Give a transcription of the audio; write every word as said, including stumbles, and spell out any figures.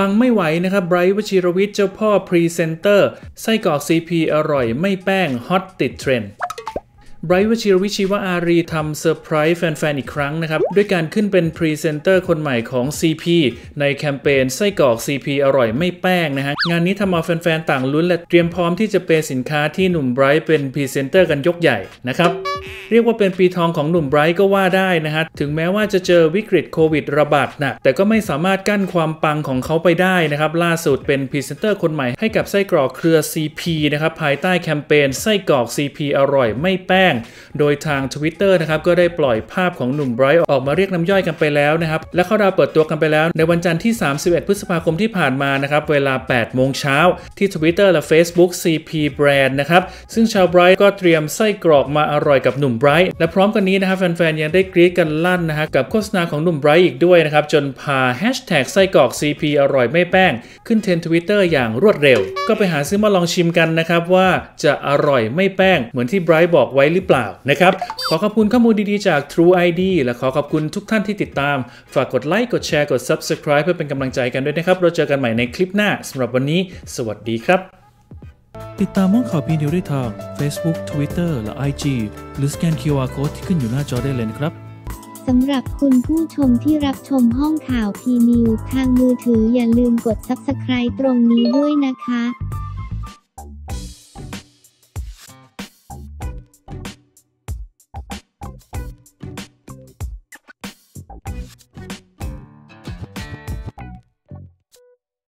ปังไม่ไหวนะครับไบรท์วชิรวิทย์เจ้าพ่อพรีเซนเตอร์ไส้กรอก ซี พี อร่อยไม่แป้งฮอตติดเทรนด์ไบรท์วชิรวิทย์ชีวอารีทำเซอร์ไพรส์แฟนๆอีกครั้งนะครับด้วยการขึ้นเป็นพรีเซนเตอร์คนใหม่ของ ซี พี ในแคมเปญไส้กรอก ซี พี อร่อยไม่แป้งนะฮะงานนี้ทำเอาแฟนๆต่างลุ้นและเตรียมพร้อมที่จะเปย์สินค้าที่หนุ่มไบรท์เป็นพรีเซนเตอร์กันยกใหญ่นะครับเรียกว่าเป็นปีทองของหนุ่มไบรท์ก็ว่าได้นะฮะถึงแม้ว่าจะเจอวิกฤตโควิดระบาดหนักแต่ก็ไม่สามารถกั้นความปังของเขาไปได้นะครับล่าสุดเป็นพรีเซนเตอร์คนใหม่ให้กับไส้กรอกเครือ ซี พี นะครับภายใต้แคมเปญไส้กรอก ซี พี อร่อยไม่แป้งโดยทาง Twitter นะครับก็ได้ปล่อยภาพของหนุ่มไบรท์ออกมาเรียกน้ำย่อยกันไปแล้วนะครับและเขาดาวเปิดตัวกันไปแล้วในวันจันทร์ที่สามสิบเอ็ดพฤษภาคมที่ผ่านมานะครับเวลาแปดโมงเช้าที่ Twitter และ Facebook ซี พี Brand นะครับซึ่งชาวไบรท์ก็เตรียมไส้กรอกมาอร่อยกับหนุ่มไบรท์และพร้อมกันนี้นะครับแฟนๆยังได้กรี๊ดกันลั่นนะฮะกับโฆษณาของหนุ่มไบรท์อีกด้วยนะครับจนพาแฮชแท็กไส้กรอก ซี พี อร่อยไม่แป้งขึ้นเทรนด์ Twitter อย่างรวดเร็วก็ไปหาซื้อมาลองชิมกันนะครับว่าจะอร่อยไม่แป้งเหมือนที่ไบรท์บอกไว้หรือเปล่านะครับขอขอบคุณข้อมูลดีๆจาก True ไอ ดี และขอขอบคุณทุกท่านที่ติดตามฝากกดไลค์กดแชร์กด Subscribe เพื่อเป็นกำลังใจกันด้วยนะครับเราเจอกันใหม่ในคลิปหน้าสำหรับวันนี้สวัสดีครับติดตามห้องข่าว พี นิวส์ ได้ทาง Facebook Twitter และ ไอ จี หรือสแกน คิว อาร์ Code ที่ขึ้นอยู่หน้าจอได้เลยนะครับสำหรับคุณผู้ชมที่รับชมห้องข่าว พี นิวส์ ทางมือถืออย่าลืมกด Subscribe ตรงนี้ด้วยนะคะ